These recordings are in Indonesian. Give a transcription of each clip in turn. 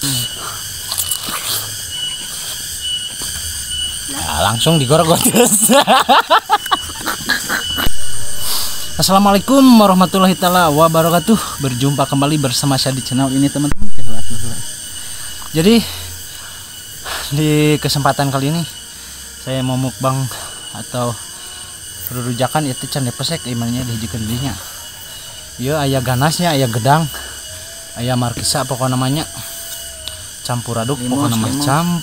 Nah, langsung digorok. Assalamualaikum warahmatullahi taala wabarakatuh. Berjumpa kembali bersama saya di channel ini, teman-teman. Jadi di kesempatan kali ini saya mau mukbang atau rujakan itu can pesek imannya dihijikan dirinya. Iya, aya ganasnya, aya gedang, aya markisa pokok namanya. Campur aduk pokok namanya.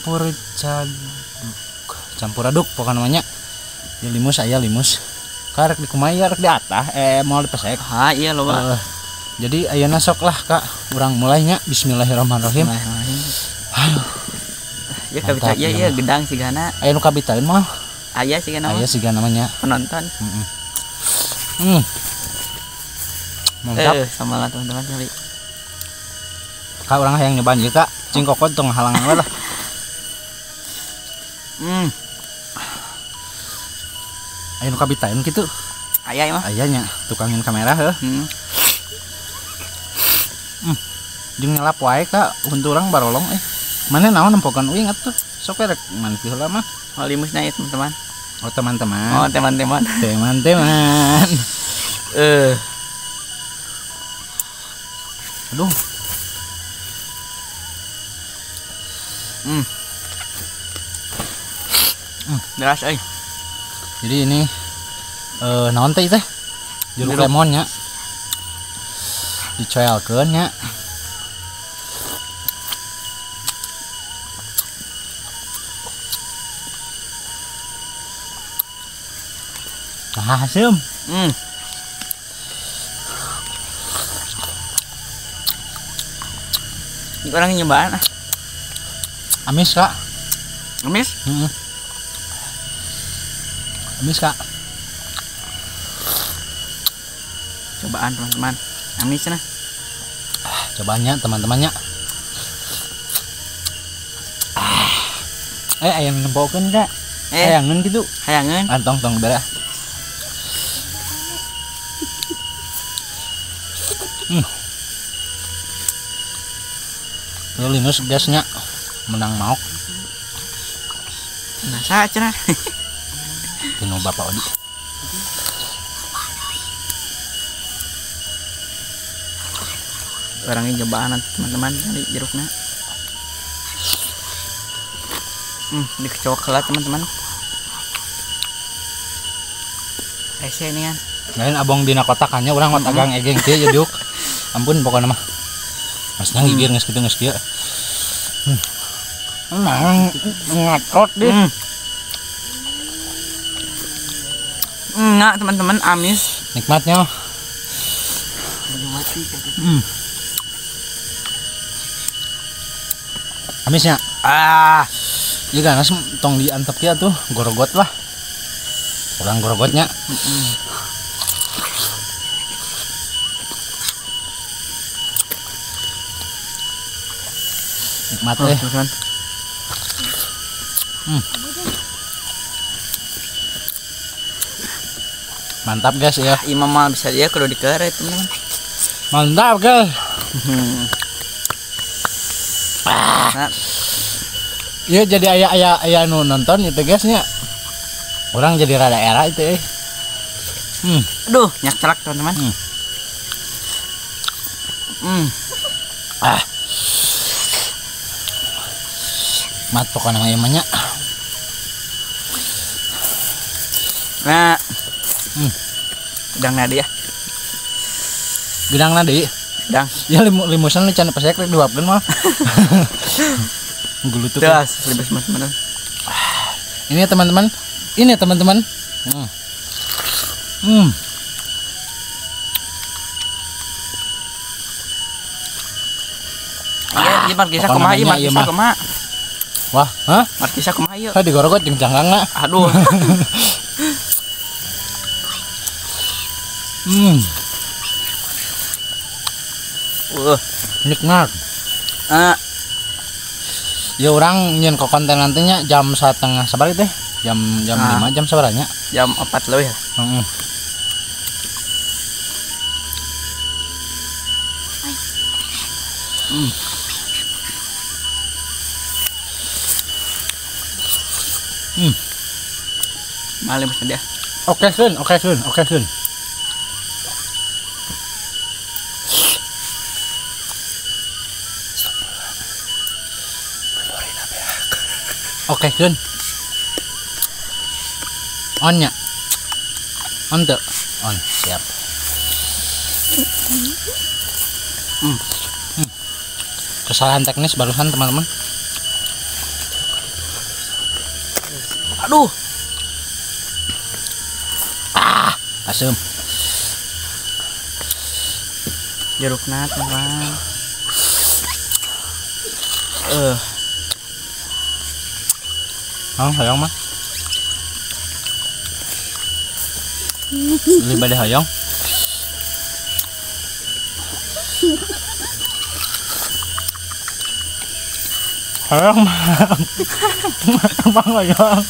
Campur aduk pokok namanya. Ya limus, aya limus. Karek di kumaya, karek di atas, mau dipesek. Ha iya loh, Pak. Jadi ayeuna sok lah Kak, urang mulainya. Bismillahirrahmanirrahim. Aduh. Ya kabita iya gedang sih gana. Aya nu kabitaeun mah. Aya sih gana. Aya sih namanya Penonton. Mantap. Sama lah teman-teman kali. Kak urang hayang nyobaan ieu Kak. Cingkokot tong halangan we lah. Aya nu kabitaeun kitu. Aya mah. Ayanya tukangin kamera heuh. Jeung nyelap wae Kak, hunturang barolong Mana naon nempokan uing atuh. Sok rek manti heula mah. Oh limusnya ya teman-teman. Oh teman-teman. Oh teman-teman. Teman-teman. Aduh. Deras euy. Jadi ini naon teh teh? Jeruk lemonnya. Dicoelkeun nya. Nah, asem. Orang nyobaan ah. Amis Kak. Amis? Amis Kak. Cobaan teman-teman. Amis nah. Cobanya teman-temannya. Ayam nempokeun Kak. Hayangeun gitu. Hayangeun. Tong beres. Limus gasnya menang maok. Nah, sa cenah. Tino Bapak Odi. Orangnya cobaan teman-teman dari jeruknya. Dikecok lah teman-teman. Ese ini kan. Lain abang dina kotakannya orang mah tagang egeng teh jeduk. Ampun pokoknya mah. Masnya ngigir geus kitu geus kieu. Nah, ngatrot deh. Enggak teman-teman, amis. Nikmatnya. Amisnya. Iya ganas tong diantep ya tuh, gorogot lah. Kurang gorogotnya. Nikmat deh. Mantap guys ya. Imam mah bisa dia kalau dikeret teman-teman. Mantap guys. Iya jadi ayah nu nonton itu guysnya. Orang jadi rada era itu. Aduh, nyak celak teman-teman. Mat pokoknya namanya. Nah. Gedang nadi ya. Gedang nadi. Gedang. Ya limusan nih can pesek rek diuapkeun mah. Gulutuk. Das, libas teman-teman. Ini teman-teman. Ini teman-teman. Iya, markisa kumaha ieu, markisa kumaha. Wah, hah? Markisa kumaha ieu? Ka digorogot jeung cangkangna. Aduh. Nikmat. Ya orang nyen ke konten nantinya jam 1:30 sabar teh. Jam 5 jam sabaranya. Jam 4 leuwih ya. Malam mas dia. Oke Kun. Oke Kun. On nya. On tuh. On, siap. Kesalahan teknis barusan teman-teman. Aduh. Asem. Jerukna teman. Hayong mah. Lebih pada hayong. Hayong mah. Bang hayong.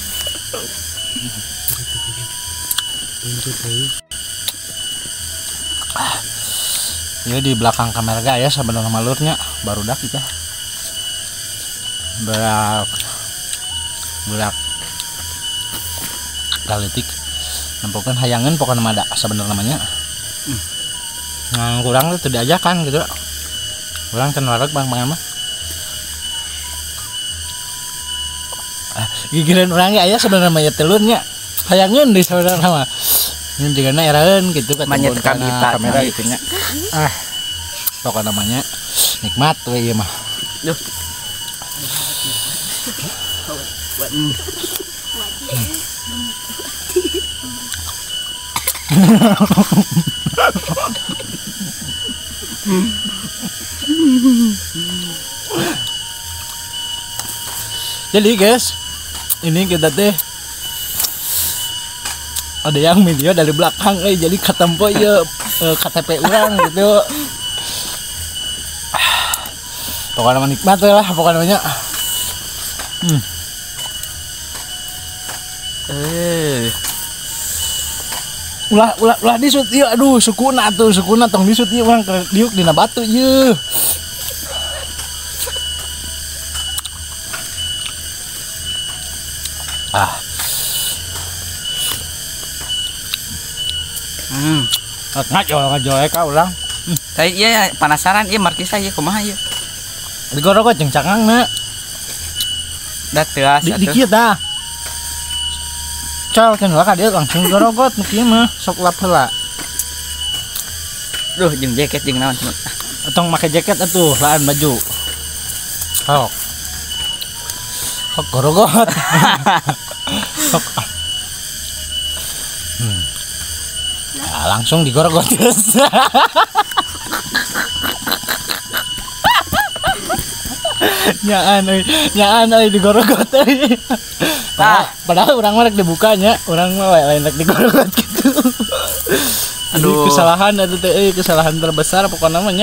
Ya di belakang kamera ya sebenarnya malurnya baru dak kita. Berak galetik nempokan hayangan pokoknya mada sebenarnya namanya. Nah, kurang tuh diajakan gitu. Kurang kan warak bang mah. Gigiran orang ya sebenarnya namanya telurnya hayangan di sebenarnya mah. Ini juga eraeun gitu kan kamera gitu nya. Pokoknya namanya nikmat we ieu mah. Duh. Jadi guys, ini kita teh ada yang video dari belakang, jadi ketempo ya KTP orang gitu. Pokoknya nikmat lah, pokoknya namanya. Ulah disut ieu, aduh sukuna tong disut ieu urang diuk dina batu ieu. Ngajoe ka urang. Kayak iya penasaran ieu markisa ieu kumaha ieu. Digorogot jeung cangangna. Da teu asa di kieu tah. Cal kan lah dia langsung digorogot nu kieu mah sok lap heula. Duh jeung jaket jeung naon cenah. Atong make jaket atuh laan baju. Sok. Sok gorogot. Sok. Nah, langsung digorogot. nyaan euy digorogot euy. Padahal urang mah rek dibukanya, urang mah lain rek digorogot gitu. Aduh, kesalahan eta teh euy, kesalahan terbesar pokona mah nya.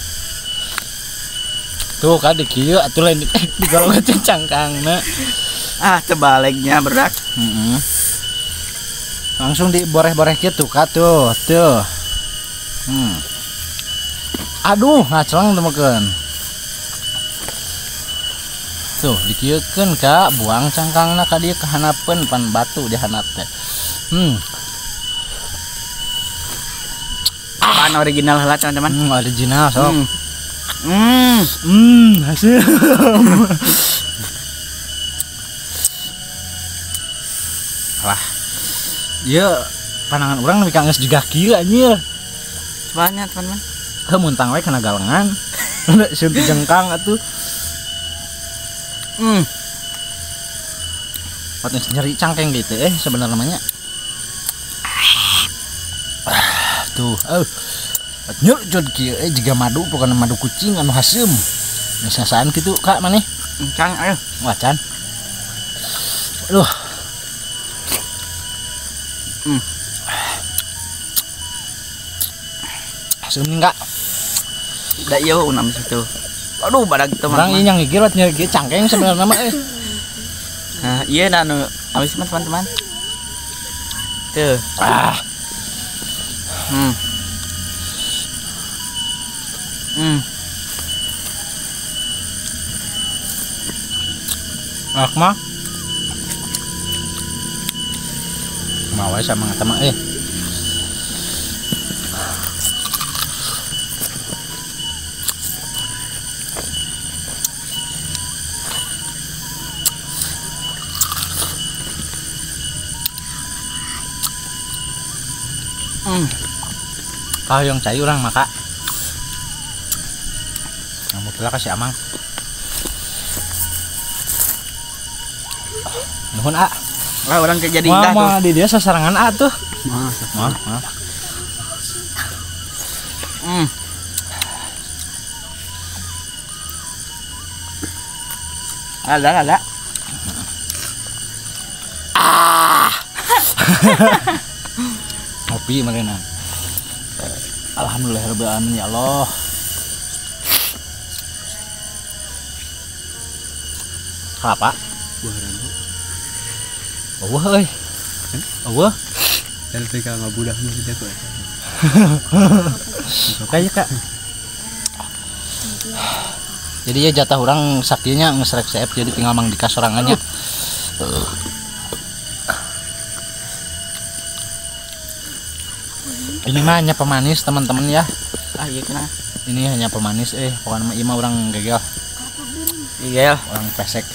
Tuh kan di kieu atuh lain digorogot cangkangna. Tebaliknya berak. Langsung diboreh-boreh gitu ka tuh. Aduh, ngacleng temekeun. Tuh dikieukeun ka buang cangkangna ka dieu ka hanapeun pan batu di hanap teh. Pan original heula teman-teman. Original sok. Hasil. Wah. Ieu panangan urang nepi ka geus juga kieu anjir. Banyak teman-teman. Mun tang we kana galengan. Sunti jengkang atuh. Patut nyeri cangkeng gitu sebenarnya namanya. Tuh, nyurjud kieu jiga madu pokona madu kucing anu haseum. Ngasaan kitu Kak maneh? Cang aya. Wacan. Aduh. Haseum enggak? Da ieu unam situ. Aduh badag teman-teman. Urang yang ngigir nyeri cangkeng sebenarnya mah Nah, iya anu habis teman-teman. Tuh. Mah Mau sama teman yang cai orang maka kamu telah kasih amang nuhun A lah orang jadi wah indah tuh. di dia sasarangan A tuh Ada. ngopi mereka. Alhamdulillahirabbil alamin ya Allah. Kelapa? Buah rambu. Wah euy. Wah. LPK ngabudah mah dia kok. Kayak Kak. Jadi ya jatah orang sakinya ngesrek seep jadi tinggal mang dikas sorangannya. Ini mah hanya pemanis teman-teman ya. Ah iya kena. Ini hanya pemanis pokoknya mah ima orang gegel. Iya. Orang pesek.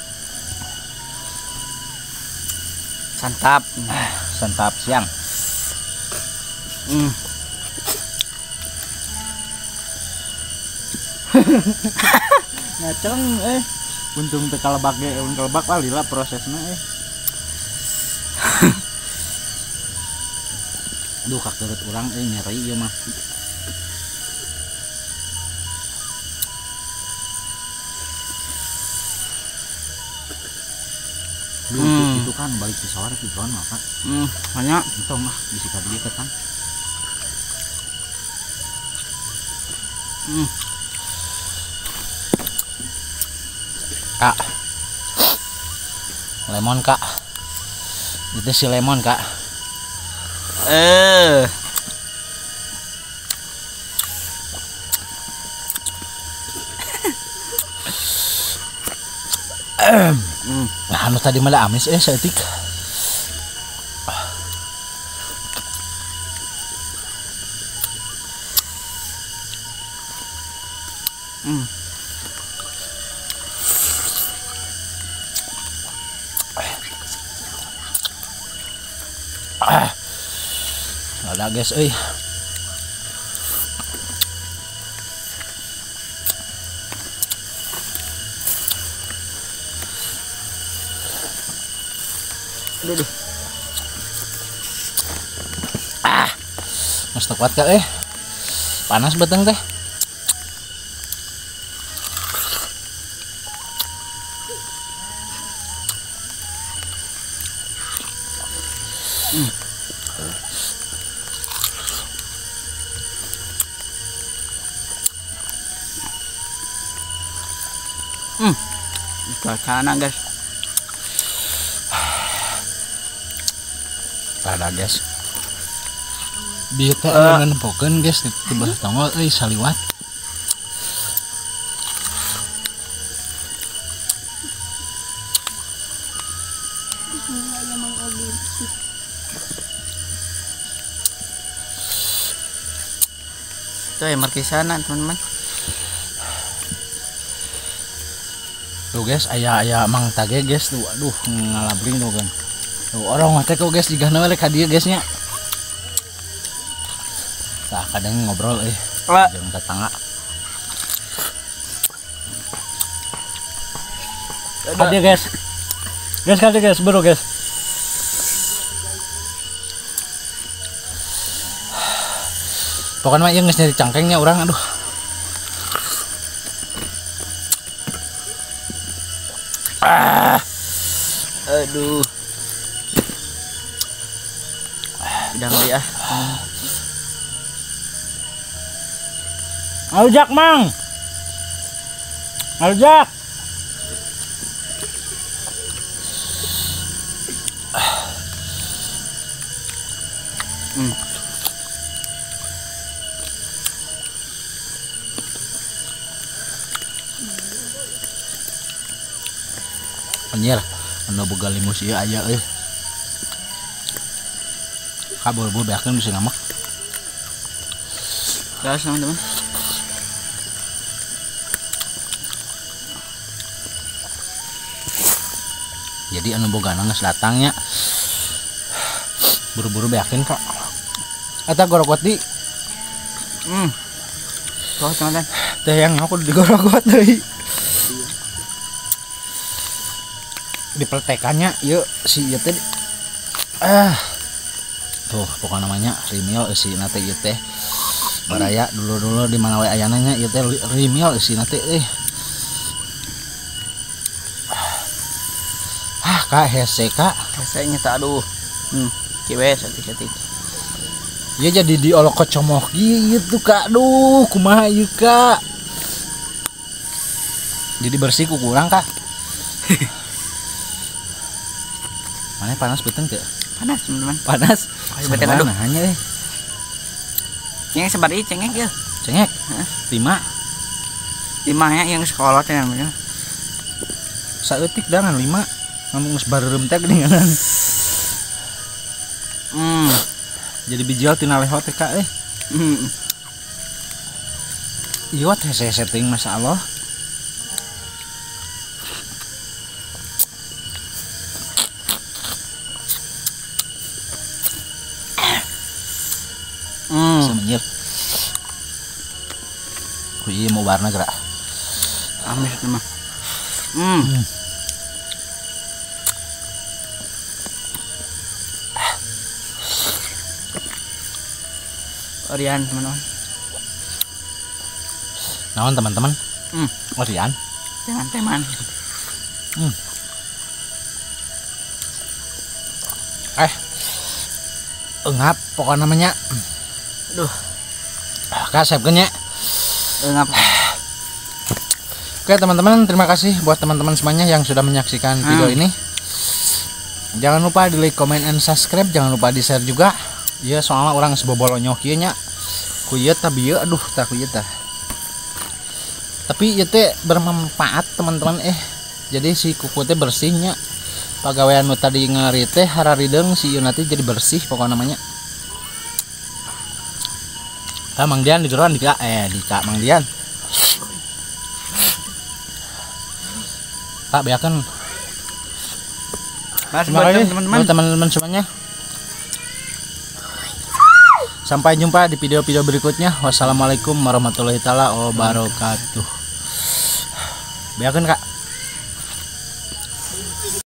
Santap. Santap siang. Ngaceng untung teu kalebak ge un kalebak lah lila prosesna Duh kakeut urang nyeri ieu mah. Itu kan balik ke sore di drone mah kan. Banyak. Entong mah bisi ka dieu kan. Kak. Lemon Kak. Itu si lemon Kak. Nah, anu tadi malah amis saeutik. Ada guys Aduh. Mas kuat Kak panas beteng teh. Cuacana guys. Ada guys. Bieu teh anu nempokeun guys di belah tongol saliwat. Itu ya markisana teman-teman. Tuh guys aya mang tage guys tuh aduh ngalabring tuh kan. Tuh orang mah teh kok guys jigana we ka dieu guys nya. Tah kadang ngobrol jeung tetangga. Kade guys. Kade guys, bro guys. Pokoknya mah ieu geus nyari cangkengnya urang aduh. Aduh. Udang dia. Ngalujak mang. Ngalujak. Anjir, anu boga limus ieu aya Kabur beakeun bisa ngamak. Gas teman-teman. Jadi anu bogana geus datangnya. Buru-buru beakeun Kak. Eta gorogot di Tuh teman-teman. teh yang aku digorogot deui. Dipeltekannya yuk si ieu teh. Tuh pokoknya namanya rimil si nate ieu teh. Baraya dulu di mana we ayana nya ieu teh rimil si nate Kak hese Kak. Rasanya tak aduh. Kiwes hati-hati. Ya jadi diolok kocomok gitu Kak. Aduh kumaha ieu Kak. Jadi bersih ku kurang Kak. Mana panas beuteung teu? Panas teman-teman. Panas. Ayo beuteung aduh. Hanya Cengek sebar ieu cengek ya. cengek. 5 5 nya yang sekolah teh namanya. saeutik dangan 5. Ngomong geus bareureum teh geuningan. Jadi bijil tina leho teh Kak Ieu teh setting masyaallah. Semenyir. Kuy mau warna gerak. Amis teman. Orian teman-teman. Naon teman-teman? Orian. Jangan teman. Engap pokoknya namanya. Aduh. Kasepkeun nya. Ngap. Oke teman-teman, terima kasih buat teman-teman semuanya yang sudah menyaksikan video ini. Jangan lupa di like, comment, and subscribe. Jangan lupa di share juga. Ya soalnya orang sebobolo nyokieu nya. Ku ieu tah bieu aduh tah ku ieu tah. Tapi ieu teh bermanfaat teman-teman Jadi si kuku teh bersihnya. Pagawean nu tadi ngeri teh hararideung si ieu nanti jadi bersih pokoknya namanya. Mang Dian di geron di Kak Mang Dian. Kak beakeun. Terima kasih teman-teman semuanya. Sampai jumpa di video-video berikutnya. Wassalamualaikum warahmatullahi wabarakatuh. Beakeun Kak.